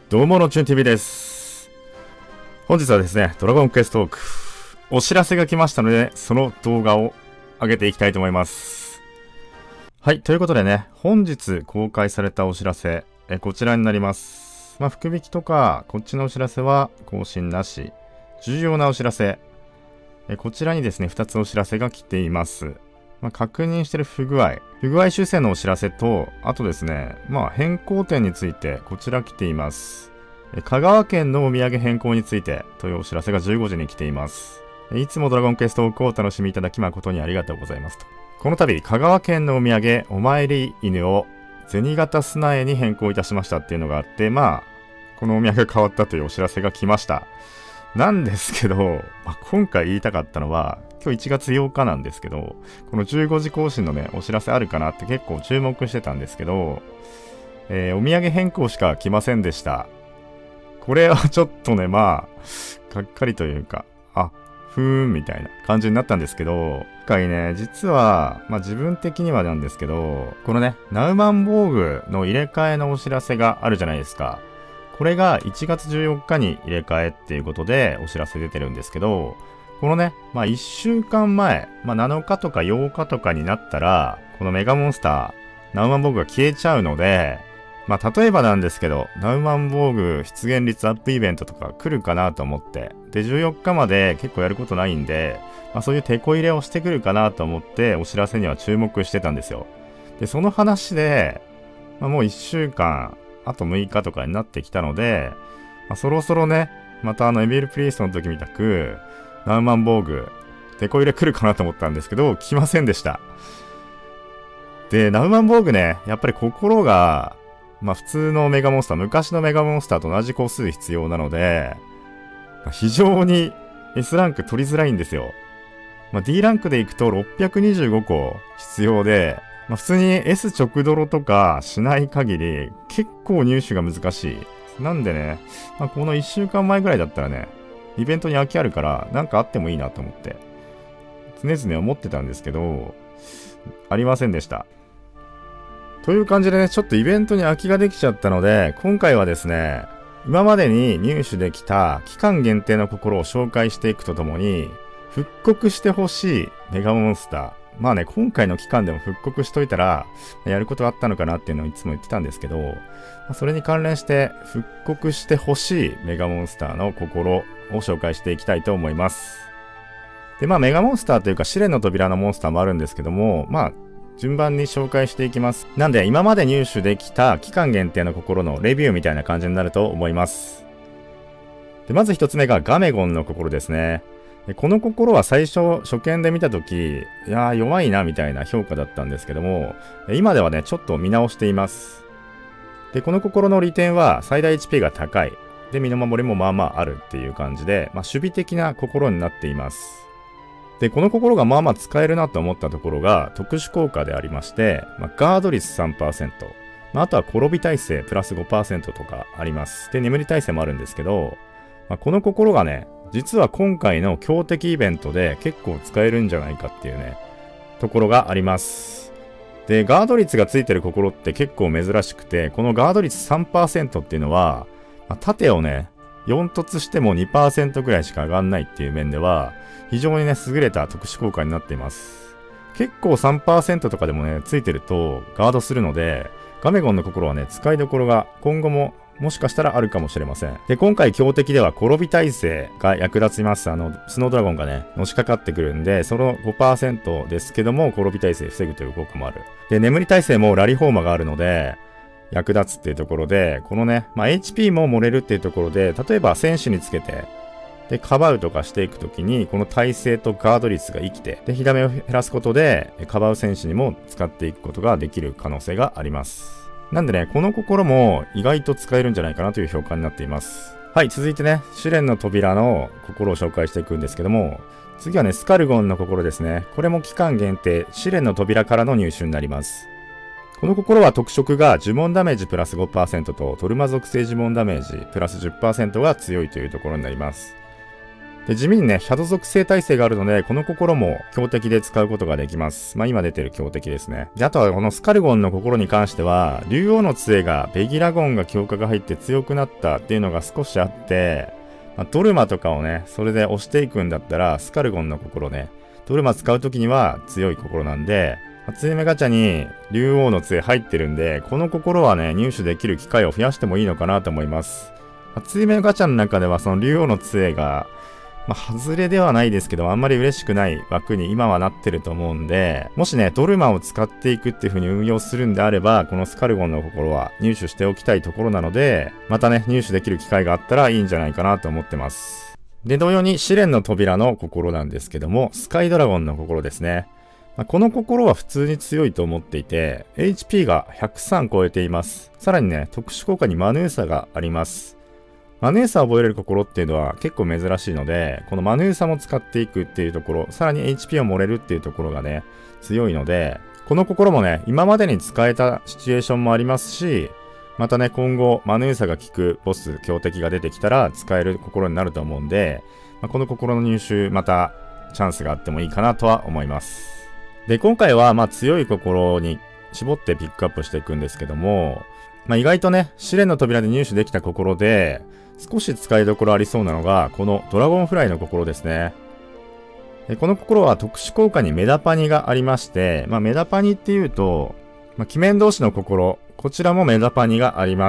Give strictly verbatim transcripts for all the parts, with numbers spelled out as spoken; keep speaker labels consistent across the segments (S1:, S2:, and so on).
S1: どうものチュン ティーブイ です。本日はですね、ドラゴンクエストトーク、お知らせが来ましたので、その動画を上げていきたいと思います。はい、ということでね、本日公開されたお知らせ、えこちらになります。まあ、福引きとか、こっちのお知らせは更新なし。重要なお知らせ、えこちらにですね、ふたつお知らせが来ています。まあ、確認してる不具合、不具合修正のお知らせと、あとですね、まあ変更点についてこちら来ています。香川県のお土産変更についてというお知らせがじゅうごじに来ています。いつもドラゴンクエストトークをお楽しみいただき誠にありがとうございますと。この度、香川県のお土産お参り犬を銭形砂絵に変更いたしましたっていうのがあって、まあ、このお土産が変わったというお知らせが来ました。なんですけど、まあ、今回言いたかったのは、今日いちがつようかなんですけど、このじゅうごじ更新のね、お知らせあるかなって結構注目してたんですけど、えー、お土産変更しか来ませんでした。これはちょっとね、まあ、がっかりというか、あ、ふーんみたいな感じになったんですけど、今回ね、実は、まあ自分的にはなんですけど、このね、ナウマンボーグの入れ替えのお知らせがあるじゃないですか。これがいちがつじゅうよっかに入れ替えっていうことでお知らせ出てるんですけど、このね、まあいっしゅうかんまえ、まあなのかとかようかとかになったら、このメガモンスター、ナウマンボーグが消えちゃうので、まあ例えばなんですけど、ナウマンボーグ出現率アップイベントとか来るかなと思って、で、じゅうよっかまで結構やることないんで、まあそういうテこ入れをしてくるかなと思ってお知らせには注目してたんですよ。で、その話で、まあもういっしゅうかん、あとむいかとかになってきたので、まあ、そろそろね、またあのエビルプリーストの時みたく、ナウマンボーグ、テこ入れ来るかなと思ったんですけど、来ませんでした。で、ナウマンボーグね、やっぱり心が、まあ普通のメガモンスター、昔のメガモンスターと同じ個数必要なので、まあ、非常に S ランク取りづらいんですよ。まあ、D ランクでいくとろっぴゃくにじゅうごこ必要で、まあ、普通に S 直ドロとかしない限り結構入手が難しい。なんでね、まあ、このいっしゅうかんまえぐらいだったらね、イベントに空きあるからなんかあってもいいなと思って常々思ってたんですけど、ありませんでした。という感じでね、ちょっとイベントに空きができちゃったので、今回はですね、今までに入手できた期間限定の心を紹介していくとともに、復刻してほしいメガモンスター、まあね、今回の期間でも復刻しといたら、やることあったのかなっていうのをいつも言ってたんですけど、それに関連して復刻してほしいメガモンスターの心を紹介していきたいと思います。で、まあメガモンスターというか試練の扉のモンスターもあるんですけども、まあ順番に紹介していきます。なんで今まで入手できた期間限定の心のレビューみたいな感じになると思います。で、まず一つ目がガメゴンの心ですね。この心は最初初見で見たとき、いやー弱いなみたいな評価だったんですけども、今ではね、ちょっと見直しています。で、この心の利点は最大 エイチピー が高い。で、身の守りもまあまああるっていう感じで、まあ、守備的な心になっています。で、この心がまあまあ使えるなと思ったところが特殊効果でありまして、まあ、ガード率 さんパーセント、まあ、あとは転び耐性プラス ごパーセント とかあります。で、眠り耐性もあるんですけど、まあ、この心がね、実は今回の強敵イベントで結構使えるんじゃないかっていうね、ところがあります。で、ガード率がついてる心って結構珍しくて、このガード率 さんパーセント っていうのは、まあ、盾をね、よん突しても にパーセント ぐらいしか上がんないっていう面では、非常にね、優れた特殊効果になっています。結構 さんパーセント とかでもね、ついてるとガードするので、ガメゴンの心はね、使いどころが今後ももしかしたらあるかもしれません。で、今回強敵では転び耐性が役立ちます。あの、スノードラゴンがね、のしかかってくるんで、その ごパーセント ですけども、転び耐性防ぐという効果もある。で、眠り耐性もラリホーマがあるので、役立つっていうところで、このね、まあ、エイチピー も漏れるっていうところで、例えば戦士につけて、で、かばうとかしていくときに、この耐性とガード率が生きて、で、火ダメを減らすことで、かばう戦士にも使っていくことができる可能性があります。なんでね、この心も意外と使えるんじゃないかなという評価になっています。はい、続いてね、試練の扉の心を紹介していくんですけども、次はね、スカルゴンの心ですね。これも期間限定、試練の扉からの入手になります。この心は特色が呪文ダメージプラス ごパーセント とトルマ属性呪文ダメージプラス じゅっパーセント が強いというところになります。 で、地味にね、シャドウ属性耐性があるので、この心も強敵で使うことができます。まあ今出てる強敵ですね。で、あとはこのスカルゴンの心に関しては、竜王の杖がベギラゴンが強化が入って強くなったっていうのが少しあって、まあ、ドルマとかをね、それで押していくんだったら、スカルゴンの心ね、ドルマ使うときには強い心なんで、初夢ガチャに竜王の杖入ってるんで、この心はね、入手できる機会を増やしてもいいのかなと思います。初夢ガチャの中ではその竜王の杖が、まあ、外れではないですけど、あんまり嬉しくない枠に今はなってると思うんで、もしね、ドルマを使っていくっていう風に運用するんであれば、このスカルゴンの心は入手しておきたいところなので、またね、入手できる機会があったらいいんじゃないかなと思ってます。で、同様に試練の扉の心なんですけども、スカイドラゴンの心ですね。まあ、この心は普通に強いと思っていて、エイチピー がひゃくさん超えています。さらにね、特殊効果にマヌーサがあります。マヌーサを覚えれる心っていうのは結構珍しいので、このマヌーサも使っていくっていうところ、さらに エイチピー を盛れるっていうところがね、強いので、この心もね、今までに使えたシチュエーションもありますし、またね、今後、マヌーサが効くボス、強敵が出てきたら使える心になると思うんで、まあ、この心の入手、またチャンスがあってもいいかなとは思います。で、今回はまあ強い心に絞ってピックアップしていくんですけども、まあ、意外とね、試練の扉で入手できた心で、少し使いどころありそうなのが、このドラゴンフライの心ですね。でこの心は特殊効果にメダパニがありまして、まあ、メダパニっていうと、まあ、鬼面同士の心、こちらもメダパニがあります。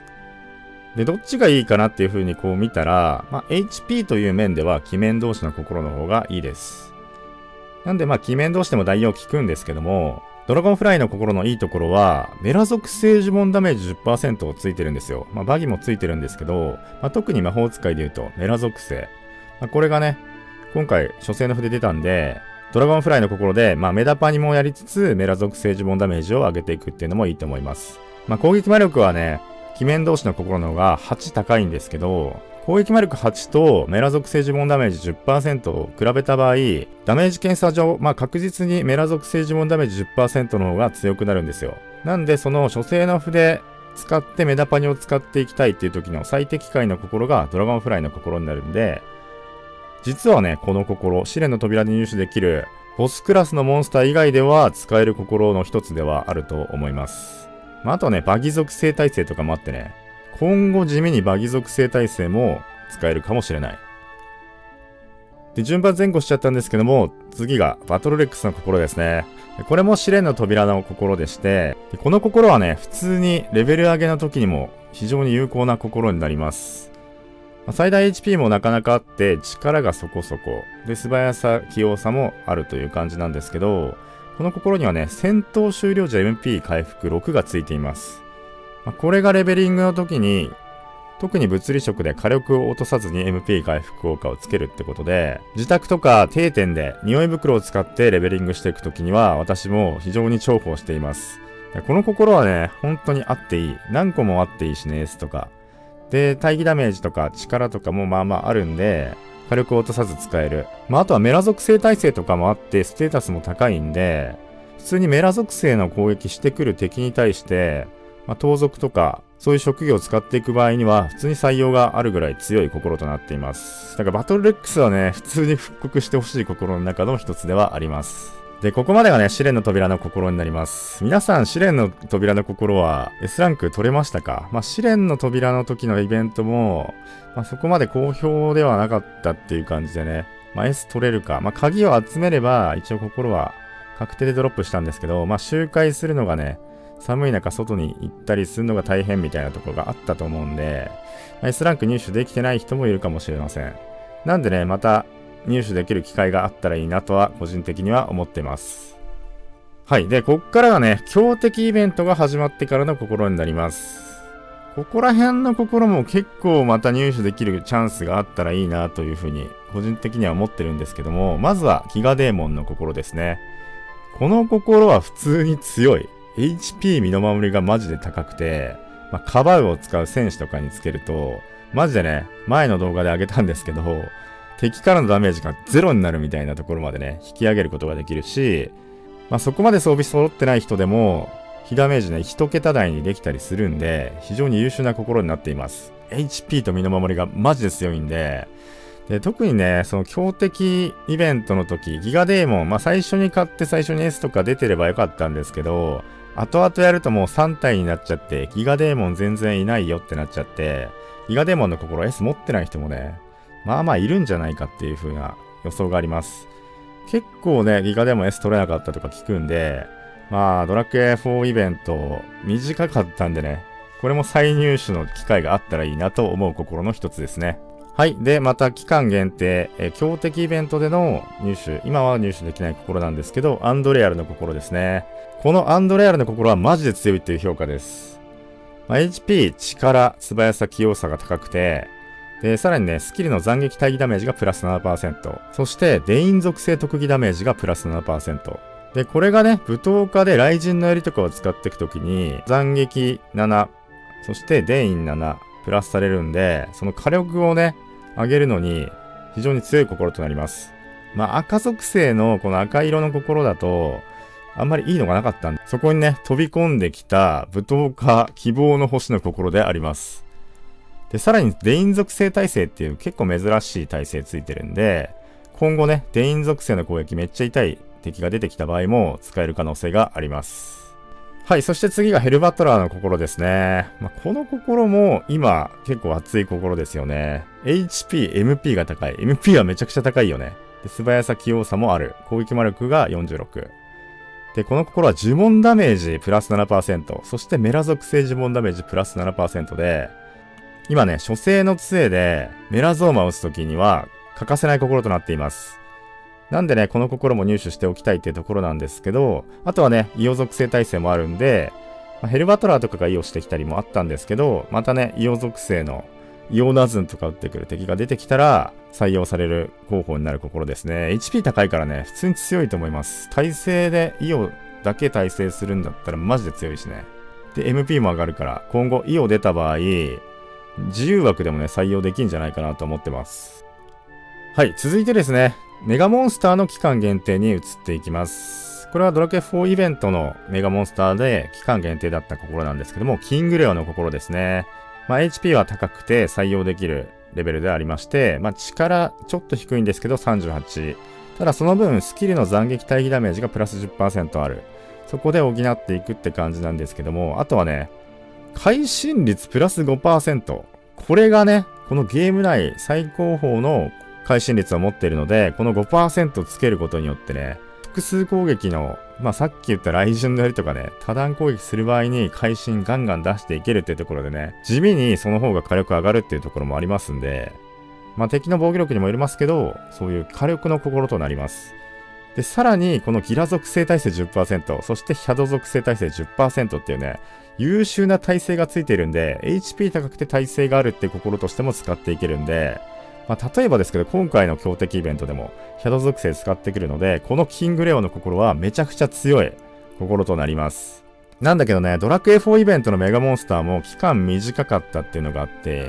S1: で、どっちがいいかなっていう風にこう見たら、まあ、エイチピー という面では鬼面同士の心の方がいいです。なんでまあ、鬼面同士でも代用効くんですけども、ドラゴンフライの心のいいところは、メラ属性呪文ダメージ じゅっパーセント ついてるんですよ。まあ、バギもついてるんですけど、まあ、特に魔法使いで言うと、メラ属性。まあ、これがね、今回、初戦の筆出たんで、ドラゴンフライの心で、まあ、メダパニもやりつつ、メラ属性呪文ダメージを上げていくっていうのもいいと思います。まあ、攻撃魔力はね、鬼面同士の心の方がはち高いんですけど、攻撃魔力はちとメラ属性呪文ダメージ じゅっパーセント を比べた場合、ダメージ検査上、まあ確実にメラ属性呪文ダメージ じゅっパーセント の方が強くなるんですよ。なんでその初生の筆使ってメダパニを使っていきたいっていう時の最適解の心がドラゴンフライの心になるんで、実はね、この心、試練の扉で入手できるボスクラスのモンスター以外では使える心の一つではあると思います。まああとはね、バギ属性耐性とかもあってね、今後地味にバギ属性耐性も使えるかもしれない。で、順番前後しちゃったんですけども、次がバトルレックスの心ですね。これも試練の扉の心でして、この心はね、普通にレベル上げの時にも非常に有効な心になります。最大 エイチピー もなかなかあって、力がそこそこ。で、素早さ、器用さもあるという感じなんですけど、この心にはね、戦闘終了時 エムピー 回復ろくがついています。これがレベリングの時に、特に物理色で火力を落とさずに エムピー 回復効果をつけるってことで、自宅とか定点で匂い袋を使ってレベリングしていく時には、私も非常に重宝しています。この心はね、本当にあっていい。何個もあっていいしね、エースとか。で、対義ダメージとか力とかもまあまああるんで、火力を落とさず使える。まああとはメラ属性耐性とかもあって、ステータスも高いんで、普通にメラ属性の攻撃してくる敵に対して、まあ、盗賊とか、そういう職業を使っていく場合には、普通に採用があるぐらい強い心となっています。だからバトルレックスはね、普通に復刻してほしい心の中の一つではあります。で、ここまでがね、試練の扉の心になります。皆さん、試練の扉の心は エス ランク取れましたか？まあ、試練の扉の時のイベントも、まあ、そこまで好評ではなかったっていう感じでね、まあ、S 取れるか。まあ、鍵を集めれば、一応心は確定でドロップしたんですけど、まあ、周回するのがね、寒い中外に行ったりするのが大変みたいなところがあったと思うんで、まあ、エス ランク入手できてない人もいるかもしれません。なんでね、また入手できる機会があったらいいなとは個人的には思ってます。はい。で、こっからがね、強敵イベントが始まってからの心になります。ここら辺の心も結構また入手できるチャンスがあったらいいなというふうに個人的には思ってるんですけども、まずはギガデーモンの心ですね。この心は普通に強い。エイチピー 身の守りがマジで高くて、まあ、カバウを使う戦士とかにつけると、マジでね、前の動画で上げたんですけど、敵からのダメージがゼロになるみたいなところまでね、引き上げることができるし、まあ、そこまで装備揃ってない人でも、被ダメージね、一桁台にできたりするんで、非常に優秀な心になっています。エイチピー と身の守りがマジで強いんで、 で、特にね、その強敵イベントの時、ギガデーモン、まあ最初に買って最初に S とか出てればよかったんですけど、後々やるともうさん体になっちゃって、ギガデーモン全然いないよってなっちゃって、ギガデーモンの心 エス 持ってない人もね、まあまあいるんじゃないかっていう風な予想があります。結構ね、ギガデーモン エス 取れなかったとか聞くんで、まあドラクエフォーイベント短かったんでね、これも再入手の機会があったらいいなと思う心の一つですね。はい。で、また期間限定、えー、強敵イベントでの入手、今は入手できない心なんですけど、アンドレアルの心ですね。このアンドレアルの心はマジで強いっていう評価です。まあ、エイチピー、力、素早さ、器用さが高くて、で、さらにね、スキルの斬撃対義ダメージがプラス ななパーセント。そして、デイン属性特技ダメージがプラス ななパーセント。で、これがね、舞踏家で雷神の槍とかを使っていくときに、斬撃なな、そしてデインなな、プラスされるんで、その火力をね、上げるのに非常に強い心となります。まあ赤属性のこの赤色の心だと、あんまりいいのがなかったんで、そこにね、飛び込んできた舞踏家希望の星の心であります。で、さらにデイン属性耐性っていう結構珍しい耐性ついてるんで、今後ね、デイン属性の攻撃めっちゃ痛い敵が出てきた場合も使える可能性があります。はい、そして次がヘルバトラーの心ですね。まあ、この心も今結構熱い心ですよね。エイチピー、エムピー が高い。エムピー はめちゃくちゃ高いよね。で、素早さ、器用さもある。攻撃魔力がよんじゅうろく。で、この心は呪文ダメージプラス ななパーセント。そしてメラ属性呪文ダメージプラス ななパーセント で、今ね、初生の杖でメラゾーマを打つときには欠かせない心となっています。なんでね、この心も入手しておきたいっていうところなんですけど、あとはね、イオ属性耐性もあるんで、まあ、ヘルバトラーとかがイオしてきたりもあったんですけど、またね、イオ属性のイオナズンとか打ってくる敵が出てきたら、採用される候補になる心ですね。エイチピー 高いからね、普通に強いと思います。耐性でイオだけ耐性するんだったらマジで強いしね。で、エムピー も上がるから、今後イオ出た場合、自由枠でもね、採用できんじゃないかなと思ってます。はい、続いてですね、メガモンスターの期間限定に移っていきます。これはドラクエフォーイベントのメガモンスターで期間限定だった心なんですけども、キングレオの心ですね。まあ、エイチピー は高くて採用できるレベルでありまして、まあ、力ちょっと低いんですけどさんじゅうはち。ただその分スキルの斬撃対義ダメージがプラス じゅっパーセント ある。そこで補っていくって感じなんですけども、あとはね、会心率プラス ごパーセント。これがね、このゲーム内最高峰の会心率を持っているので、この ごパーセント つけることによってね、複数攻撃の、まあさっき言った雷神の槍とかね、多段攻撃する場合に会心ガンガン出していけるっていうところでね、地味にその方が火力上がるっていうところもありますんで、まあ敵の防御力にもよりますけど、そういう火力の心となります。で、さらにこのギラ属性耐性 じゅっパーセント、そしてヒャド属性耐性 じゅっパーセント っていうね、優秀な耐性がついているんで、エイチピー 高くて耐性があるっていう心としても使っていけるんで、まあ、例えばですけど、今回の強敵イベントでも、ヒャド属性使ってくるので、このキングレオの心はめちゃくちゃ強い心となります。なんだけどね、ドラクエフォーイベントのメガモンスターも期間短かったっていうのがあって、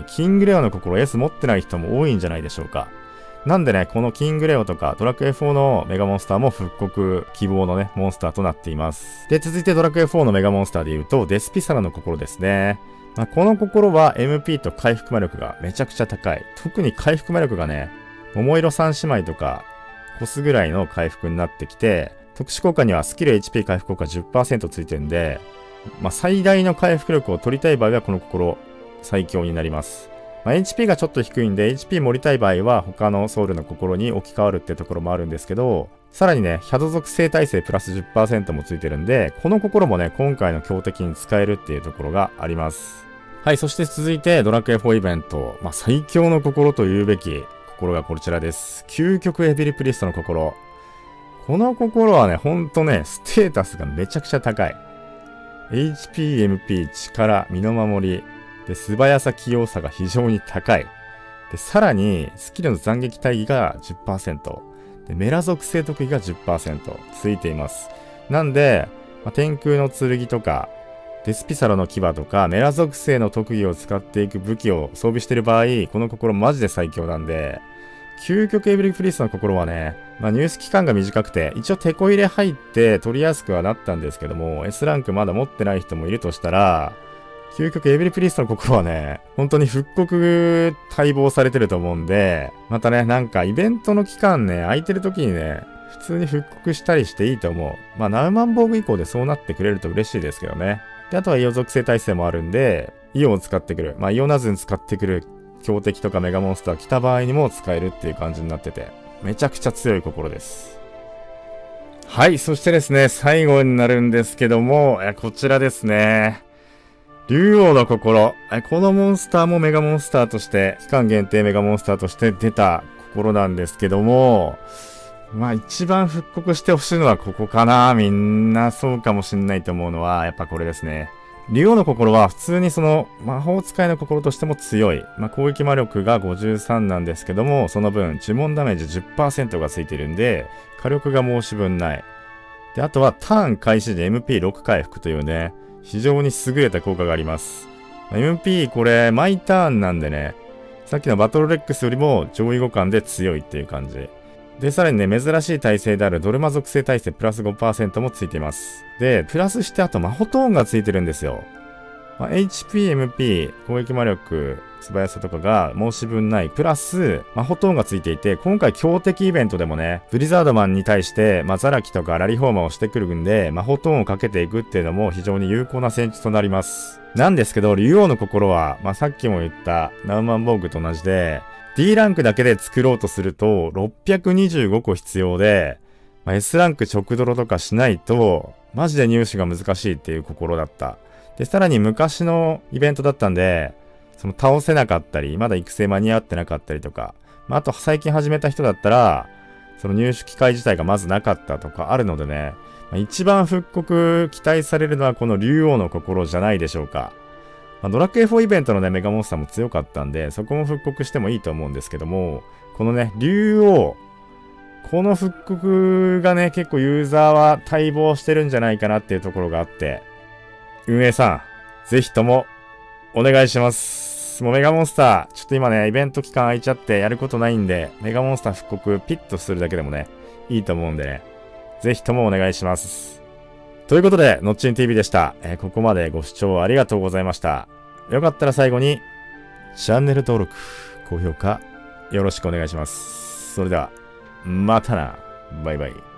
S1: キングレオの心 エス 持ってない人も多いんじゃないでしょうか。なんでね、このキングレオとかドラクエフォーのメガモンスターも復刻希望のね、モンスターとなっています。で、続いてドラクエフォーのメガモンスターで言うと、デスピサラの心ですね。まあ、この心は エムピー と回復魔力がめちゃくちゃ高い。特に回復魔力がね、桃色三姉妹とか越すぐらいの回復になってきて、特殊効果にはスキル エイチピー 回復効果 じゅっパーセント ついてるんで、まあ、最大の回復力を取りたい場合はこの心最強になります。まあ、エイチピー がちょっと低いんで エイチピー 盛りたい場合は他のソウルの心に置き換わるってところもあるんですけど、さらにね、ヒャド属性耐性プラス じゅっパーセント もついてるんで、この心もね、今回の強敵に使えるっていうところがあります。はい、そして続いてドラクエフォーイベント、まあ、最強の心と言うべき心がこちらです。究極エビリプリストの心。この心はね、ほんとね、ステータスがめちゃくちゃ高い。エイチピー、エムピー、力、身の守り、で、素早さ、器用さが非常に高い。で、さらに、スキルの斬撃対義が じゅっパーセント。で、メラ属性特技が じゅっパーセント ついています。なんで、まあ、天空の剣とか、デスピサロの牙とか、メラ属性の特技を使っていく武器を装備している場合、この心マジで最強なんで、究極エビリプリストの心はね、まあ、入手期間が短くて、一応テコ入れ入って取りやすくはなったんですけども、エス ランクまだ持ってない人もいるとしたら、 究極エビリプリストの心はね、本当に復刻待望されてると思うんで、またね、なんかイベントの期間ね、空いてる時にね、普通に復刻したりしていいと思う。まあ、ナウマンボーグ以降でそうなってくれると嬉しいですけどね。で、あとはイオ属性耐性もあるんで、イオンを使ってくる。まあ、イオナズン使ってくる強敵とかメガモンスター来た場合にも使えるっていう感じになってて、めちゃくちゃ強い心です。はい、そしてですね、最後になるんですけども、えこちらですね。竜王の心。このモンスターもメガモンスターとして、期間限定メガモンスターとして出た心なんですけども、まあ一番復刻してほしいのはここかな。みんなそうかもしんないと思うのは、やっぱこれですね。竜王の心は普通にその魔法使いの心としても強い。まあ攻撃魔力がごじゅうさんなんですけども、その分呪文ダメージ じゅっパーセント がついてるんで、火力が申し分ない。で、あとはターン開始で エムピーろく 回復というね、非常に優れた効果があります。エムピー これ、毎ターンなんでね、さっきのバトルレックスよりも上位互換で強いっていう感じ。で、さらにね、珍しい耐性であるドルマ属性耐性プラス ごパーセント もついています。で、プラスしてあと魔法トーンがついてるんですよ。まあ、エイチピー、エムピー、攻撃魔力、素早さとかが申し分ない。プラス、魔法トーンがついていて、今回強敵イベントでもね、ブリザードマンに対して、まあ、ザラキとかラリフォーマーをしてくるんで、魔法トーンをかけていくっていうのも非常に有効な戦術となります。なんですけど、竜王の心は、まあ、さっきも言ったナウマンボーグと同じで、D ランクだけで作ろうとすると、ろっぴゃくにじゅうごこ必要で、まあ、S ランク直ドロとかしないと、マジで入手が難しいっていう心だった。で、さらに昔のイベントだったんで、その倒せなかったり、まだ育成間に合ってなかったりとか、まあ、あと最近始めた人だったら、その入手機会自体がまずなかったとかあるのでね、まあ、一番復刻期待されるのはこの竜王の心じゃないでしょうか。まあ、ドラクエフォーイベントのね、メガモンスターも強かったんで、そこも復刻してもいいと思うんですけども、このね、竜王、この復刻がね、結構ユーザーは待望してるんじゃないかなっていうところがあって、運営さん、ぜひとも、お願いします。もうメガモンスター、ちょっと今ね、イベント期間空いちゃってやることないんで、メガモンスター復刻ピッとするだけでもね、いいと思うんでね、ぜひともお願いします。ということで、のっちん ティーブイ でした。えー、ここまでご視聴ありがとうございました。よかったら最後に、チャンネル登録、高評価、よろしくお願いします。それでは、またな。バイバイ。